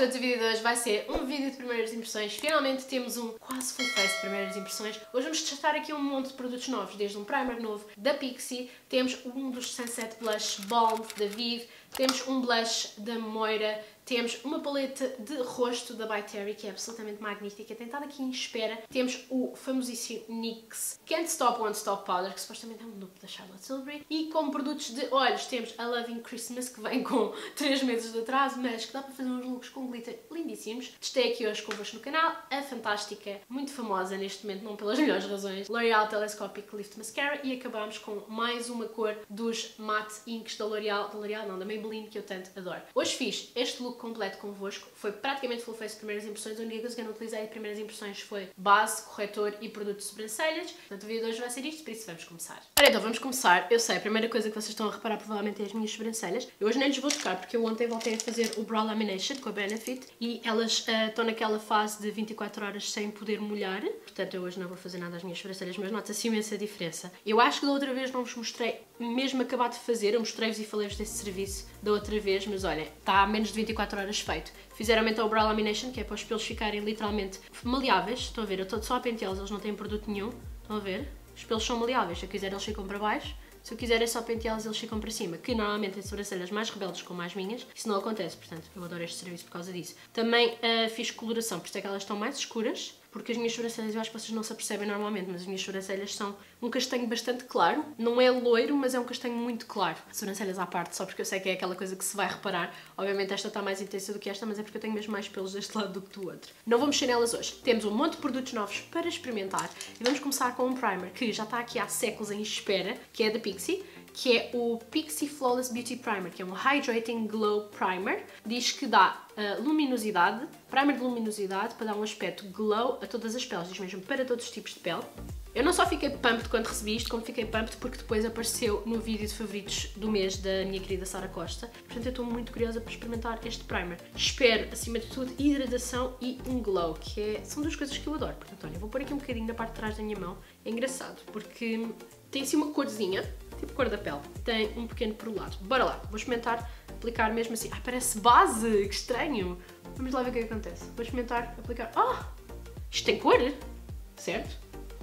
Portanto, o vídeo de hoje vai ser um vídeo de primeiras impressões. Finalmente temos um quase full face de primeiras impressões. Hoje vamos testar aqui um monte de produtos novos, desde um primer novo da Pixi, temos um dos Sunset Blush Balm da Vive, temos um blush da Moira, temos uma paleta de rosto da By Terry, que é absolutamente magnífica, tem estado aqui em espera. Temos o famosíssimo NYX Can't Stop Won't Stop Powder, que supostamente é um dupe da Charlotte Tilbury. E como produtos de olhos temos a Loving Christmas, que vem com 3 meses de atraso, mas que dá para fazer uns looks com glitter lindíssimos. Testei aqui hoje convosco no canal a fantástica, muito famosa neste momento, não pelas melhores razões, L'Oreal Telescopic Lift Mascara, e acabamos com mais uma cor dos Matte Inks da L'Oreal, não, da Maybelline, que eu tanto adoro. Hoje fiz este look completo convosco, foi praticamente full face de primeiras impressões. A única coisa que eu não utilizei de primeiras impressões foi base, corretor e produto de sobrancelhas. Portanto, o vídeo de hoje vai ser isto, por isso vamos começar. Ora, então vamos começar. Eu sei, a primeira coisa que vocês estão a reparar provavelmente é as minhas sobrancelhas. Eu hoje nem lhes vou tocar porque eu ontem voltei a fazer o Brow Lamination com a Benefit e elas estão naquela fase de 24 horas sem poder molhar. Portanto, eu hoje não vou fazer nada às minhas sobrancelhas, mas nota-se imensa diferença. Eu acho que da outra vez não vos mostrei, mesmo acabado de fazer, eu mostrei-vos e falei-vos desse serviço da outra vez, mas olha, está há menos de 24 horas feito. Fizeram então o Brow Lamination, que é para os pelos ficarem literalmente maleáveis. Estão a ver? Eu estou só a penteá-los, eles não têm produto nenhum. Estão a ver? Os pelos são maleáveis. Se eu quiser, eles ficam para baixo. Se eu quiser é só penteá-los, eles ficam para cima. Que normalmente tem sobrancelhas mais rebeldes como as minhas. Isso não acontece, portanto, eu adoro este serviço por causa disso. Também fiz coloração, por isso é que elas estão mais escuras. Porque as minhas sobrancelhas, eu acho que vocês não se apercebem normalmente, mas as minhas sobrancelhas são um castanho bastante claro. Não é loiro, mas é um castanho muito claro. Sobrancelhas à parte, só porque eu sei que é aquela coisa que se vai reparar. Obviamente esta está mais intensa do que esta, mas é porque eu tenho mesmo mais pelos deste lado do que do outro. Não vou mexer nelas hoje. Temos um monte de produtos novos para experimentar. E vamos começar com um primer que já está aqui há séculos em espera, que é da Pixi, que é o Pixi Flawless Beauty Primer, que é um Hydrating Glow Primer. Diz que dá luminosidade, primer de luminosidade, para dar um aspecto glow a todas as peles, diz mesmo para todos os tipos de pele. Eu não só fiquei pumped quando recebi isto, como fiquei pumped porque depois apareceu no vídeo de favoritos do mês da minha querida Sara Costa. Portanto, eu estou muito curiosa para experimentar este primer. Espero, acima de tudo, hidratação e um glow, que são duas coisas que eu adoro. Portanto, olha, vou pôr aqui um bocadinho na parte de trás da minha mão. É engraçado, porque tem assim uma corzinha, tipo cor da pele. Tem um pequeno perolado. Bora lá, vou experimentar aplicar mesmo assim. Ah, parece base, que estranho. Vamos lá ver o que é que acontece. Vou experimentar aplicar. Ah, isto tem cor? Certo?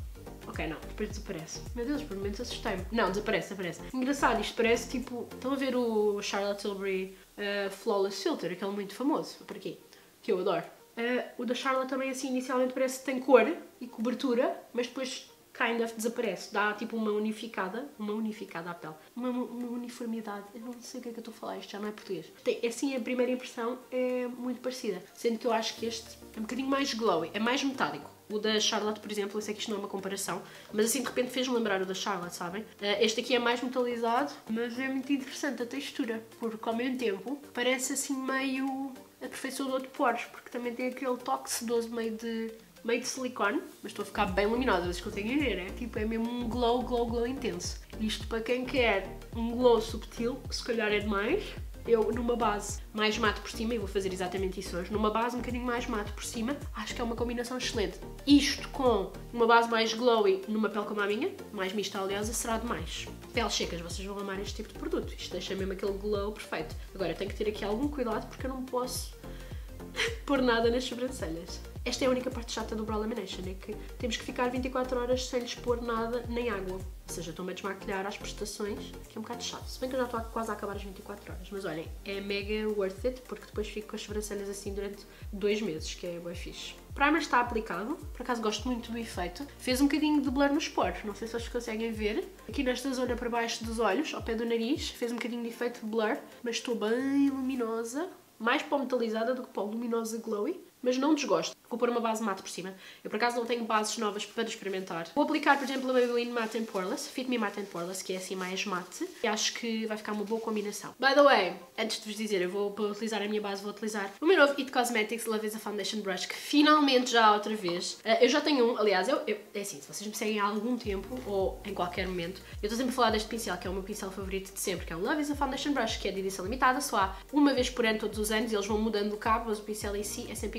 Ok, não, depois desaparece. Meu Deus, por momentos assustei-me. Não, desaparece. Engraçado, isto parece tipo... Estão a ver o Charlotte Tilbury Flawless Filter, aquele muito famoso, por aqui, que eu adoro. O da Charlotte também assim, inicialmente parece que tem cor e cobertura, mas depois kind of desaparece. Dá tipo uma unificada à pele. Uma uniformidade. Eu não sei o que é que eu estou a falar, isto já não é português. Assim, a primeira impressão é muito parecida, sendo que eu acho que este é um bocadinho mais glowy, é mais metálico. O da Charlotte, por exemplo, eu sei que isto não é uma comparação, mas assim de repente fez-me lembrar o da Charlotte, sabem? Este aqui é mais metalizado, mas é muito interessante a textura, porque ao mesmo tempo parece assim meio aperfeiçoador de poros, porque também tem aquele toque sedoso meio de silicone, mas estou a ficar bem luminosa, vocês conseguem ver, é mesmo um glow intenso. Isto para quem quer um glow subtil, que se calhar é demais. Eu, numa base mais mate por cima, e vou fazer exatamente isso hoje, numa base um bocadinho mais mate por cima, acho que é uma combinação excelente. Isto com uma base mais glowy numa pele como a minha, mais mista, aliás, será demais. Peles secas, vocês vão amar este tipo de produto. Isto deixa mesmo aquele glow perfeito. Agora, tenho que ter aqui algum cuidado porque eu não posso pôr nada nas sobrancelhas. Esta é a única parte chata do Brow Lamination, é que temos que ficar 24 horas sem lhes pôr nada nem água. Ou seja, estou-me a desmaquilhar às prestações, que é um bocado chato. Se bem que eu já estou quase a acabar as 24 horas. Mas olhem, é mega worth it, porque depois fico com as sobrancelhas assim durante 2 meses, que é bem fixe. O primer está aplicado, por acaso gosto muito do efeito. Fez um bocadinho de blur nos poros, não sei se vocês conseguem ver. Aqui nesta zona para baixo dos olhos, ao pé do nariz, fez um bocadinho de efeito de blur, mas estou bem luminosa. Mais pó metalizada do que pó luminosa glowy, mas não desgosto. Vou pôr uma base mate por cima. Eu por acaso não tenho bases novas para experimentar. Vou aplicar, por exemplo, a Maybelline Matte and Poreless, Fit Me Matte and Poreless, que é assim mais mate. E acho que vai ficar uma boa combinação. By the way, antes de vos dizer, eu vou utilizar a minha base, vou utilizar o meu novo It Cosmetics Love is a Foundation Brush, que finalmente já há outra vez. Eu já tenho um, aliás, é assim, se vocês me seguem há algum tempo, ou em qualquer momento, eu estou sempre a falar deste pincel, que é o meu pincel favorito de sempre, que é o Love is a Foundation Brush, que é de edição limitada, só há uma vez por ano, todos os anos, e eles vão mudando o cabo, mas o pincel em si é sempre igual.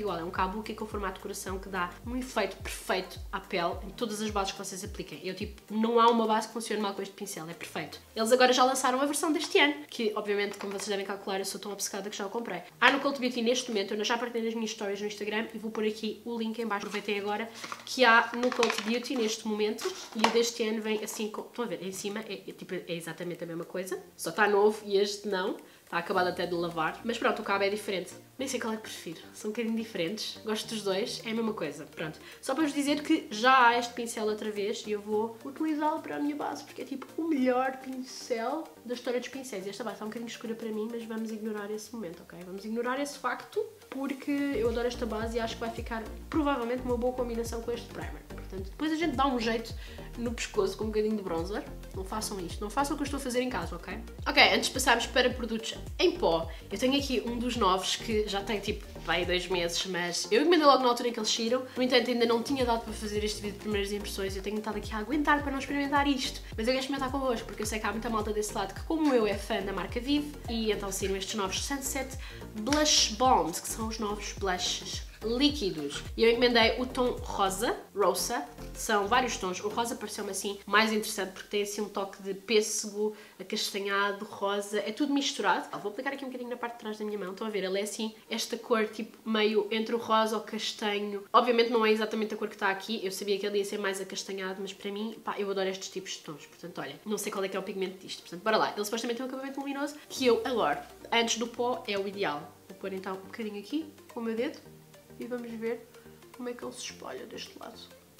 igual, é um kabuki com formato de coração que dá um efeito perfeito à pele em todas as bases que vocês apliquem. Eu tipo, não há uma base que funcione mal com este pincel, é perfeito. Eles agora já lançaram a versão deste ano, que obviamente, como vocês devem calcular, eu sou tão obcecada que já o comprei. Há no Cult Beauty neste momento, eu já partilhei nas minhas stories no Instagram e vou pôr aqui o link em baixo, aproveitem agora, que há no Cult Beauty neste momento, e o deste ano vem assim, estão a ver, em cima é exatamente a mesma coisa, só está novo e este não. Está acabado até de lavar. Mas pronto, o cabo é diferente. Nem sei qual é que prefiro. São um bocadinho diferentes. Gosto dos dois. É a mesma coisa. Pronto. Só para vos dizer que já há este pincel outra vez e eu vou utilizá-lo para a minha base. Porque é tipo o melhor pincel da história dos pincéis. Esta base está um bocadinho escura para mim, mas vamos ignorar esse momento, ok? Vamos ignorar esse facto porque eu adoro esta base e acho que vai ficar provavelmente uma boa combinação com este primer. Portanto, depois a gente dá um jeito no pescoço com um bocadinho de bronzer. Não façam isto. Não façam o que eu estou a fazer em casa, ok? Ok, antes de passarmos para produtos em pó, eu tenho aqui um dos novos que já tem tipo, vai 2 meses, mas eu encomendei logo na altura em que eles saíram. No entanto, ainda não tinha dado para fazer este vídeo de primeiras impressões. Eu tenho estado aqui a aguentar para não experimentar isto. Mas eu quero experimentar convosco, porque eu sei que há muita malta desse lado que, como eu, é fã da marca Vive. E então saíram estes novos Sunset Blush Bombs, que são os novos blushes líquidos. E eu encomendei o tom rosa, são vários tons. O rosa pareceu-me assim mais interessante porque tem assim um toque de pêssego, acastanhado, rosa, é tudo misturado. Vou aplicar aqui um bocadinho na parte de trás da minha mão, estão a ver? Ele é assim, esta cor tipo meio entre o rosa ou castanho. Obviamente não é exatamente a cor que está aqui, eu sabia que ele ia ser mais acastanhado, mas para mim, pá, eu adoro estes tipos de tons. Portanto, olha, não sei qual é que é o pigmento disto, portanto, bora lá. Ele supostamente tem um acabamento luminoso que eu adoro. Antes do pó é o ideal. Vou pôr então um bocadinho aqui com o meu dedo. E vamos ver como é que ele se espalha deste lado.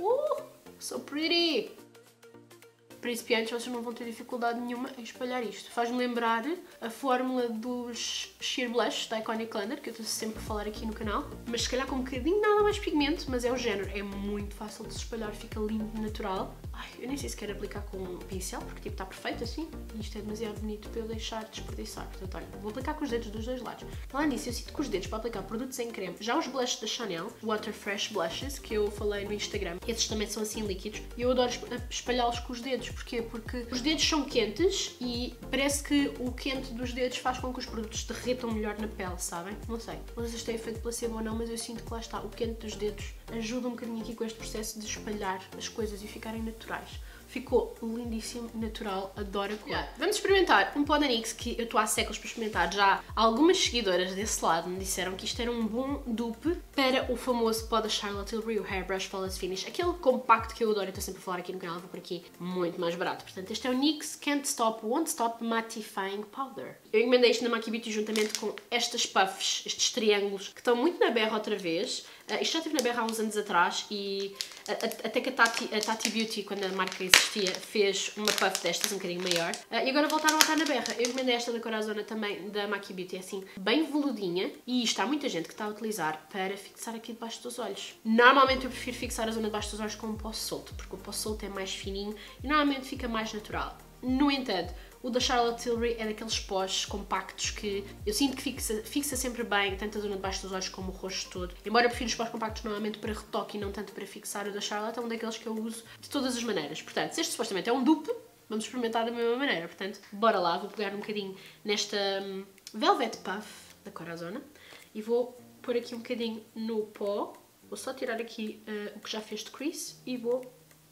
So pretty! Principiantes, vocês não vão ter dificuldade nenhuma em espalhar isto. Faz-me lembrar a fórmula dos Sheer Blush da Iconic Lander, que eu estou sempre a falar aqui no canal, mas se calhar com um bocadinho nada mais pigmento, mas é o género, é muito fácil de se espalhar, fica lindo, natural. Ai, eu nem sei se quero aplicar com um pincel, porque tipo está perfeito assim, e isto é demasiado bonito para eu deixar desperdiçar. Portanto, olha, vou aplicar com os dedos dos dois lados. Além disso, eu sinto que os dedos para aplicar produtos em creme, já os blushes da Chanel, Water Fresh Blushes, que eu falei no Instagram, esses também são assim líquidos, e eu adoro espalhá-los com os dedos. Porquê? Porque os dedos são quentes e parece que o quente dos dedos faz com que os produtos derretam melhor na pele, sabem? Não sei, não sei se tem efeito placebo ou não, mas eu sinto que lá está, o quente dos dedos ajuda um bocadinho aqui com este processo de espalhar as coisas e ficarem naturais. Ficou lindíssimo, natural, adoro a cor. Vamos experimentar um pó da NYX que eu estou há séculos para experimentar. Já algumas seguidoras desse lado me disseram que isto era um bom dupe para o famoso pó da Charlotte Tilbury, o Hairbrush Flawless Finish. Aquele compacto que eu adoro, eu estou sempre a falar aqui no canal, vou por aqui, muito mais barato. Portanto, este é o NYX Can't Stop, Won't Stop Mattifying Powder. Eu encomendei isto na Maki Beauty juntamente com estas puffs, estes triângulos, que estão muito na berra outra vez. Isto já esteve na berra há uns anos atrás e até que a Tati Beauty, quando a marca existia, fez uma puff destas um bocadinho maior. E agora voltaram a estar na berra. Eu encomendei esta da Corazona também, da Maki Beauty, é assim, bem veludinha. E isto há muita gente que está a utilizar para fixar aqui debaixo dos olhos. Normalmente eu prefiro fixar a zona debaixo dos olhos com um pó solto, porque o pó solto é mais fininho e normalmente fica mais natural. No entanto, o da Charlotte Tilbury é daqueles pós compactos que eu sinto que fixa sempre bem, tanto a zona de baixo dos olhos como o rosto todo. Embora eu prefira os pós compactos normalmente para retoque e não tanto para fixar, o da Charlotte é um daqueles que eu uso de todas as maneiras. Portanto, se este supostamente é um dupe, vamos experimentar da mesma maneira. Portanto, bora lá, vou pegar um bocadinho nesta Velvet Puff da Corazona e vou pôr aqui um bocadinho no pó. Vou só tirar aqui o que já fez de crease e vou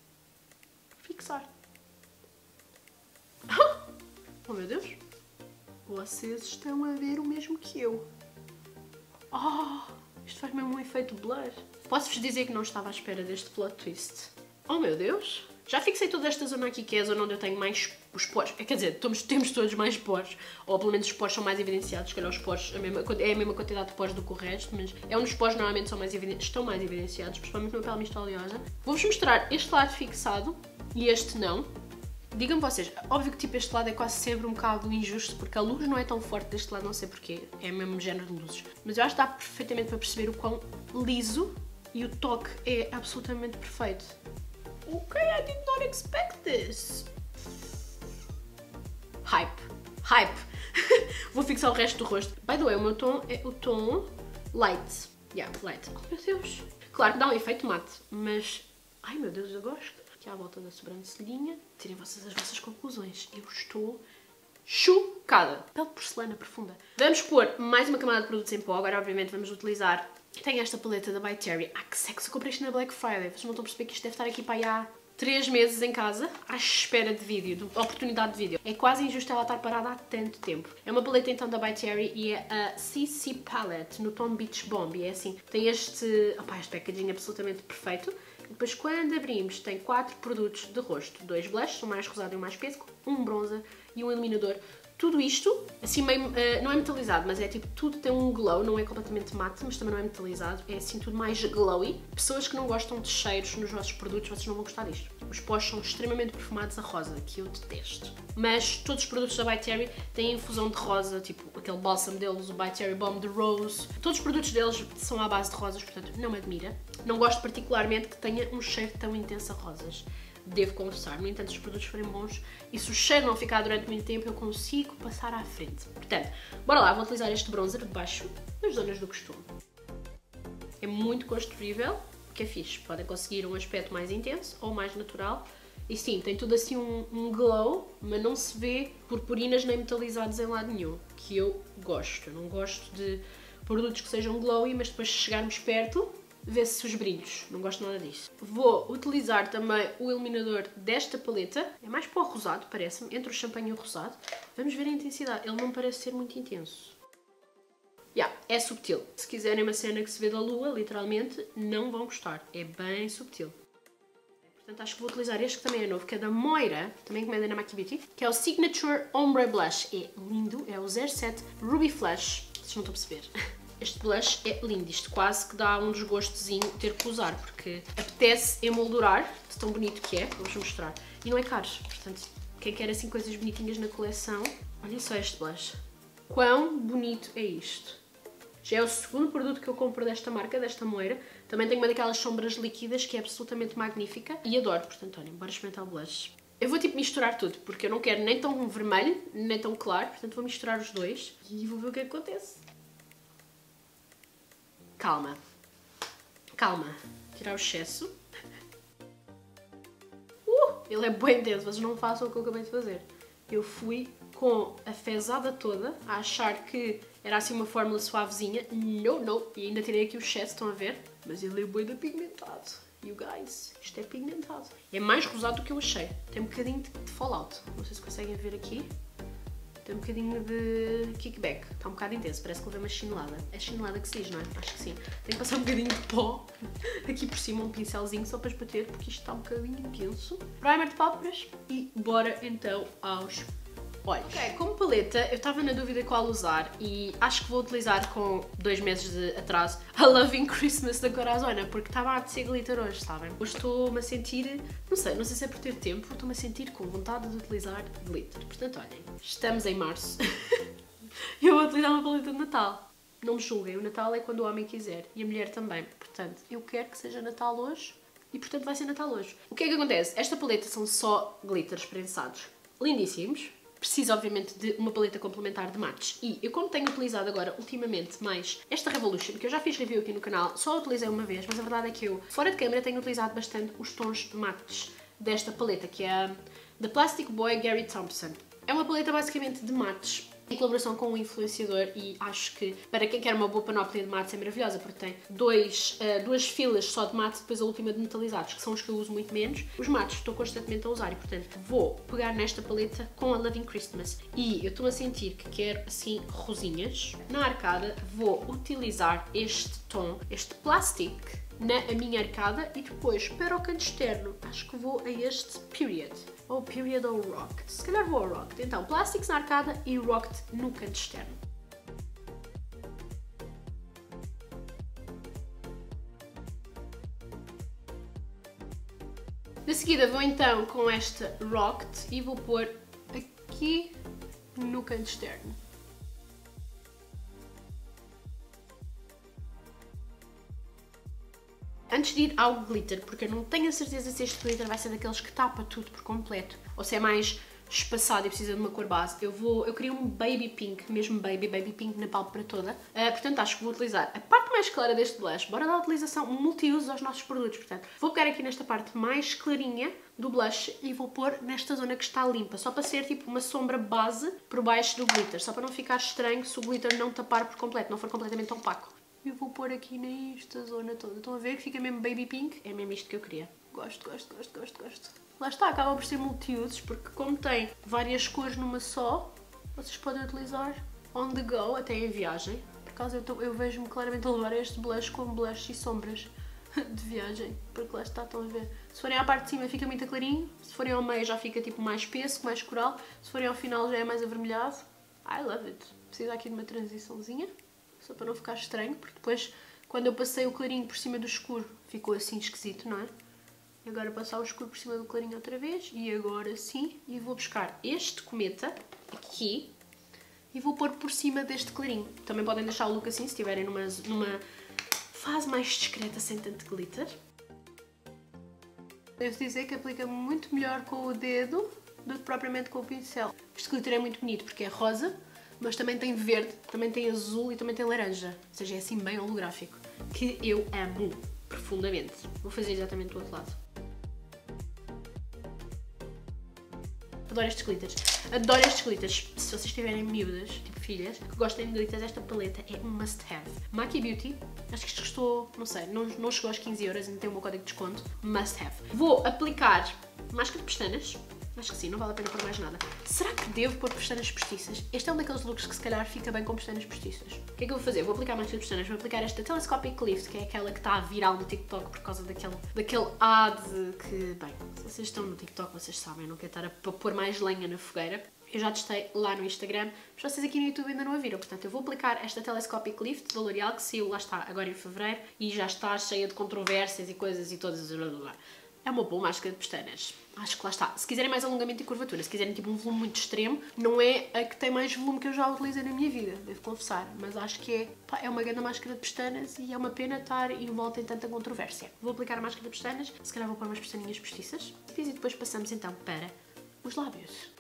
fixar. Oh meu Deus, vocês estão a ver o mesmo que eu. Isto faz mesmo um efeito blur. Posso-vos dizer que não estava à espera deste plot twist. Oh meu Deus, já fixei toda esta zona aqui que é a zona onde eu tenho mais os poros. Quer dizer, temos todos mais poros, ou pelo menos os poros são mais evidenciados. Se calhar os poros é a mesma quantidade de poros do que o resto, mas é onde os poros normalmente estão mais evidenciados, principalmente na pele mista oleosa. Vou-vos mostrar este lado fixado e este não. Digam-me vocês, óbvio que tipo este lado é quase sempre um bocado injusto porque a luz não é tão forte deste lado, não sei porquê, é o mesmo género de luzes. Mas eu acho que dá perfeitamente para perceber o quão liso e o toque é absolutamente perfeito. Ok, I did not expect this. Hype. Vou fixar o resto do rosto. By the way, o meu tom é o tom light. Light. Oh meu Deus. Claro que dá um efeito mate, mas... Ai meu Deus, eu gosto. Aqui à volta da sobrancelhinha. Tirem vocês as vossas conclusões. Eu estou chocada. Pele de porcelana profunda. Vamos pôr mais uma camada de produtos em pó. Agora, obviamente, vamos utilizar... Tenho esta paleta da By Terry. Ah, que sexo! Eu comprei isto na Black Friday. Vocês não estão a perceber que isto deve estar aqui para aí há 3 meses em casa, à espera de vídeo, de oportunidade de vídeo. É quase injusto ela estar parada há tanto tempo. É uma paleta então da By Terry e é a CC Palette no tom Beach Bomb. E é assim, tem este packaging absolutamente perfeito. E depois quando abrimos tem 4 produtos de rosto. 2 blushes, um mais rosado e um mais pêssego, um bronzer e um iluminador. Tudo isto, assim meio, não é metalizado, mas é tipo, tudo tem um glow, não é completamente mate, mas também não é metalizado, é assim tudo mais glowy. Pessoas que não gostam de cheiros nos vossos produtos, vocês não vão gostar disto. Os pós são extremamente perfumados a rosa, que eu detesto. Mas todos os produtos da By Terry têm infusão de rosa, tipo aquele bálsamo deles, o By Terry Bomb de Rose. Todos os produtos deles são à base de rosas, portanto não me admira. Não gosto particularmente que tenha um cheiro tão intenso a rosas. Devo confessar, no entanto, se os produtos forem bons e se o cheiro não ficar durante muito tempo, eu consigo passar à frente. Portanto, bora lá, vou utilizar este bronzer de baixo, nas zonas do costume. É muito construível, o que é fixe. Podem conseguir um aspecto mais intenso ou mais natural. E sim, tem tudo assim um glow, mas não se vê purpurinas nem metalizados em lado nenhum, que eu gosto. Eu não gosto de produtos que sejam glowy, mas depois se chegarmos perto, vê-se os brilhos, não gosto nada disso. Vou utilizar também o iluminador desta paleta, é mais para o rosado, parece-me, entre o champanhe e o rosado. Vamos ver a intensidade, ele não parece ser muito intenso. É subtil. Se quiserem uma cena que se vê da lua, literalmente, não vão gostar, é bem subtil. Portanto, acho que vou utilizar este que também é novo, que é da Moira, também encomendei na Maki Beauty, que é o Signature Ombre Blush. É lindo, é o 07 Ruby Flash, vocês não estão a perceber. Este blush é lindo, isto quase que dá um desgostozinho ter que usar, porque apetece emoldurar, de tão bonito que é, vou-vos mostrar. E não é caro, portanto, quem quer assim coisas bonitinhas na coleção, olhem só este blush. Quão bonito é isto? Já é o segundo produto que eu compro desta marca, desta Moira. Também tenho uma daquelas sombras líquidas que é absolutamente magnífica e adoro, portanto, olhem, bora experimentar o blush. Eu vou tipo misturar tudo, porque eu não quero nem tão vermelho, nem tão claro, portanto vou misturar os dois e vou ver o que acontece. Calma, calma, tirar o excesso. Ele é bem intenso, vocês não façam o que eu acabei de fazer. Eu fui com a fezada toda a achar que era assim uma fórmula suavezinha. Não, e ainda tirei aqui o excesso, estão a ver? Mas ele é bem pigmentado. You guys, isto é pigmentado. É mais rosado do que eu achei. Tem um bocadinho de fallout, não sei se conseguem ver aqui. Tem um bocadinho de kickback, está um bocado intenso, parece que levei uma chinelada. É chinelada que se diz, não é? Acho que sim. Tenho que passar um bocadinho de pó aqui por cima, um pincelzinho só para esbater, porque isto está um bocadinho intenso. Primer de pálpebras e bora então aos olhos. Ok, como paleta, eu estava na dúvida qual usar e acho que vou utilizar com 2 meses de atraso a Loving Christmas da Corazona, porque estava a apetecer glitter hoje, sabem? Hoje estou-me a sentir, não sei se é por ter tempo, estou-me a sentir com vontade de utilizar glitter. Portanto, olhem, estamos em março e eu vou utilizar uma paleta de Natal. Não me julguem, o Natal é quando o homem quiser e a mulher também. Portanto, eu quero que seja Natal hoje e, portanto, vai ser Natal hoje. O que é que acontece? Esta paleta são só glitters prensados, lindíssimos. Preciso, obviamente, de uma paleta complementar de mates. E eu, como tenho utilizado agora, ultimamente, mais esta Revolution, que eu já fiz review aqui no canal, só a utilizei uma vez, mas a verdade é que eu, fora de câmera, tenho utilizado bastante os tons mates desta paleta, que é a The Plastic Boy Gary Thompson. É uma paleta basicamente de mates, em colaboração com um influenciador, e acho que para quem quer uma boa panóplia de mates é maravilhosa, porque tem duas filas só de mates e depois a última de metalizados, que são os que eu uso muito menos. Os mates estou constantemente a usar e, portanto, vou pegar nesta paleta com a Loving Christmas. E eu estou a sentir que quero, assim, rosinhas. Na arcada vou utilizar este tom, este plastic, na minha arcada e depois, para o canto externo, acho que vou a este Period. Ou Period ou Rocked. Se calhar vou ao Rocked. Então, Plastics na arcada e Rocked no canto externo. De seguida vou então com esta Rocked e vou pôr aqui no canto externo. Antes de ir ao glitter, porque eu não tenho a certeza se este glitter vai ser daqueles que tapa tudo por completo, ou se é mais espaçado e precisa de uma cor base, eu queria um baby pink, mesmo baby pink na pálpebra toda. Portanto, acho que vou utilizar a parte mais clara deste blush. Bora dar utilização multiuso aos nossos produtos. Portanto, vou pegar aqui nesta parte mais clarinha do blush e vou pôr nesta zona que está limpa, só para ser tipo uma sombra base por baixo do glitter, só para não ficar estranho se o glitter não tapar por completo, não for completamente opaco. Eu vou pôr aqui nesta zona toda. Estão a ver que fica mesmo baby pink? É mesmo isto que eu queria. Gosto. Lá está, acaba por ser multiusos, porque como tem várias cores numa só, vocês podem utilizar on the go, até em viagem. Por acaso eu vejo-me claramente a levar este blush como blush e sombras de viagem, porque lá está, estão a ver. Se forem à parte de cima fica muito clarinho, se forem ao meio já fica tipo mais espesso, mais coral, se forem ao final já é mais avermelhado. I love it. Preciso aqui de uma transiçãozinha, só para não ficar estranho, porque depois quando eu passei o clarinho por cima do escuro ficou assim esquisito, não é? Agora passar o escuro por cima do clarinho outra vez e agora sim, e vou buscar este cometa aqui e vou pôr por cima deste clarinho. Também podem deixar o look assim se estiverem numa fase mais discreta sem tanto glitter. Devo dizer que aplica muito melhor com o dedo do que propriamente com o pincel. Este glitter é muito bonito porque é rosa, mas também tem verde, também tem azul e também tem laranja. Ou seja, é assim bem holográfico, que eu amo profundamente. Vou fazer exatamente do outro lado. Adoro estes glitters. Adoro estes glitters. Se vocês tiverem miúdas, tipo filhas, que gostem de glitters, esta paleta é um must have. Maki Beauty, acho que isto custou, não sei, não chegou aos 15€, ainda tem o meu código de desconto. Must have. Vou aplicar máscara de pestanas. Acho que sim, não vale a pena pôr mais nada. Será que devo pôr pestanas postiças? Este é um daqueles looks que se calhar fica bem com pestanas postiças. O que é que eu vou fazer? Vou aplicar máscara de pestanas, vou aplicar esta Telescopic Lift, que é aquela que está viral no TikTok por causa daquele ad que, bem, se vocês estão no TikTok vocês sabem, não quero estar a pôr mais lenha na fogueira. Eu já testei lá no Instagram, mas vocês aqui no YouTube ainda não a viram. Portanto, eu vou aplicar esta Telescopic Lift da L'Oreal, que saiu, lá está, agora em fevereiro, e já está cheia de controvérsias e coisas e todas. É uma boa máscara de pestanas. Acho que lá está. Se quiserem mais alongamento e curvatura, se quiserem tipo um volume muito extremo, não é a que tem mais volume que eu já utilizei na minha vida, devo confessar. Mas acho que é uma grande máscara de pestanas e é uma pena estar envolta em tanta controvérsia. Vou aplicar a máscara de pestanas, se calhar vou pôr umas pestaninhas postiças. E depois passamos então para os lábios.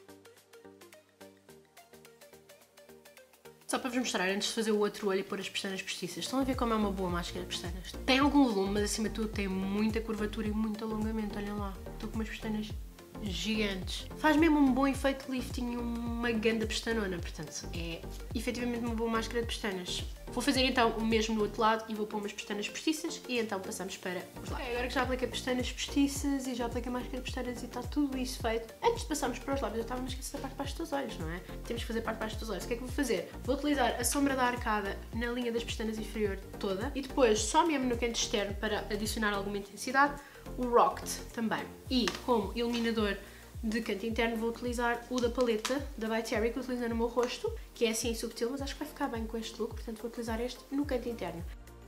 Só para vos mostrar, antes de fazer o outro olho e pôr as pestanas postiças, estão a ver como é uma boa máscara de pestanas? Tem algum volume, mas acima de tudo tem muita curvatura e muito alongamento, olhem lá. Estou com umas pestanas gigantes. Faz mesmo um bom efeito lifting e uma ganda pestanona, portanto é efetivamente uma boa máscara de pestanas. Vou fazer então o mesmo no outro lado e vou pôr umas pestanas postiças e então passamos para os lábios. Agora que já apliquei pestanas postiças e já apliquei máscara de pestanas e está tudo isso feito, antes de passarmos para os lábios, eu estava a esquecer da parte de baixo dos olhos, não é? Temos que fazer a parte de baixo dos olhos. O que é que vou fazer? Vou utilizar a sombra da arcada na linha das pestanas inferior toda e depois só mesmo no canto externo para adicionar alguma intensidade, o Rocked também. E como iluminador de canto interno vou utilizar o da paleta da By Terry que eu utilizei no meu rosto, que é assim subtil, mas acho que vai ficar bem com este look, portanto vou utilizar este no canto interno.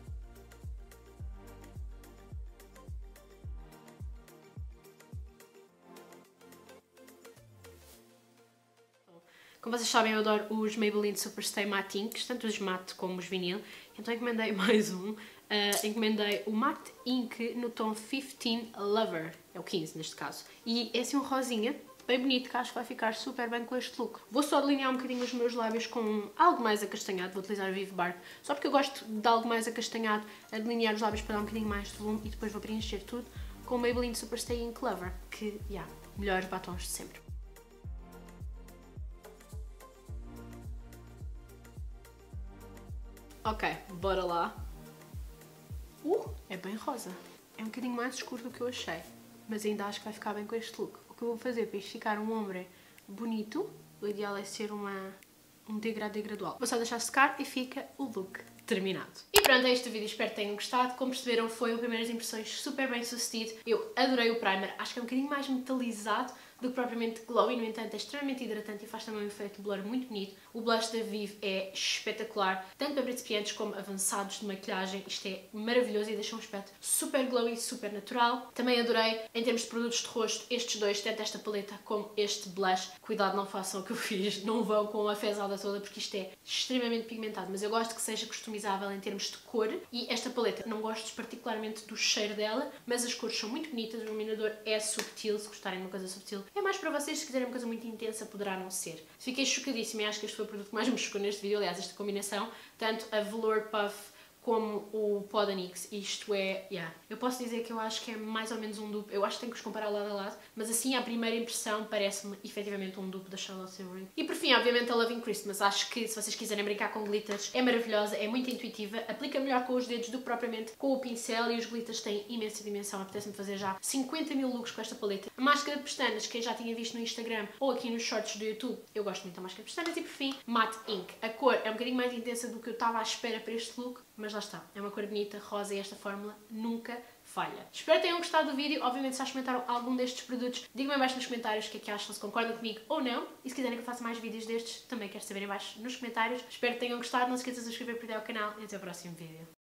Como vocês sabem, eu adoro os Maybelline Superstay Matte Inks, tanto os matte como os vinil, então encomendei mais um. Encomendei o Matte Ink no tom 15 Lover, é o 15 neste caso, e é assim um rosinha, bem bonito, que acho que vai ficar super bem com este look. Vou só delinear um bocadinho os meus lábios com algo mais acastanhado, vou utilizar o Vive Bark, só porque eu gosto de algo mais acastanhado, a delinear os lábios para dar um bocadinho mais de volume e depois vou preencher tudo com o Maybelline Superstay Ink Lover, que, melhores batons de sempre. Ok, bora lá. É bem rosa. É um bocadinho mais escuro do que eu achei, mas ainda acho que vai ficar bem com este look. O que eu vou fazer para isto ficar um ombre bonito, o ideal é ser um degradê gradual. Vou só deixar secar e fica o look terminado. E pronto, é este o vídeo, espero que tenham gostado. Como perceberam, foi o Primeiras Impressões super bem sucedido. Eu adorei o primer, acho que é um bocadinho mais metalizado do que propriamente glow e, no entanto, é extremamente hidratante e faz também um efeito blur muito bonito. O blush da Vive é espetacular, tanto para principiantes como avançados de maquilhagem. Isto é maravilhoso e deixa um aspecto super glowy, super natural. Também adorei, em termos de produtos de rosto, estes dois, tanto esta paleta como este blush. Cuidado, não façam o que eu fiz, não vão com a fezada toda, porque isto é extremamente pigmentado, mas eu gosto que seja customizável em termos de cor. E esta paleta, não gosto particularmente do cheiro dela, mas as cores são muito bonitas, o iluminador é subtil, se gostarem de uma coisa subtil. É mais para vocês, se quiserem uma coisa muito intensa, poderá não ser. Fiquei chocadíssima e acho que este foi o produto que mais me chocou neste vídeo, aliás, esta combinação, tanto a Velour Puff como o Pó da NYX. Isto é, eu posso dizer que eu acho que é mais ou menos um dupe, eu acho que tenho que os comparar lado a lado, mas assim, à primeira impressão, parece-me efetivamente um dupe da Charlotte Tilbury. E por fim, obviamente, a Loving Christmas. Acho que, se vocês quiserem brincar com glitters, é maravilhosa, é muito intuitiva, aplica melhor com os dedos do que propriamente com o pincel, e os glitters têm imensa dimensão. Apetece-me fazer já 50 mil looks com esta paleta. A máscara de pestanas, quem já tinha visto no Instagram ou aqui nos shorts do YouTube, eu gosto muito da máscara de pestanas. E por fim, Matte Ink. A cor é um bocadinho mais intensa do que eu estava à espera para este look, mas lá está, é uma cor bonita, rosa, e esta fórmula nunca falha. Espero que tenham gostado do vídeo. Obviamente, se já experimentaram algum destes produtos, digam-me abaixo nos comentários o que é que acham, se concordam comigo ou não. E se quiserem que eu faça mais vídeos destes, também quero saber abaixo nos comentários. Espero que tenham gostado. Não se esqueçam de se inscrever para o canal e até o próximo vídeo.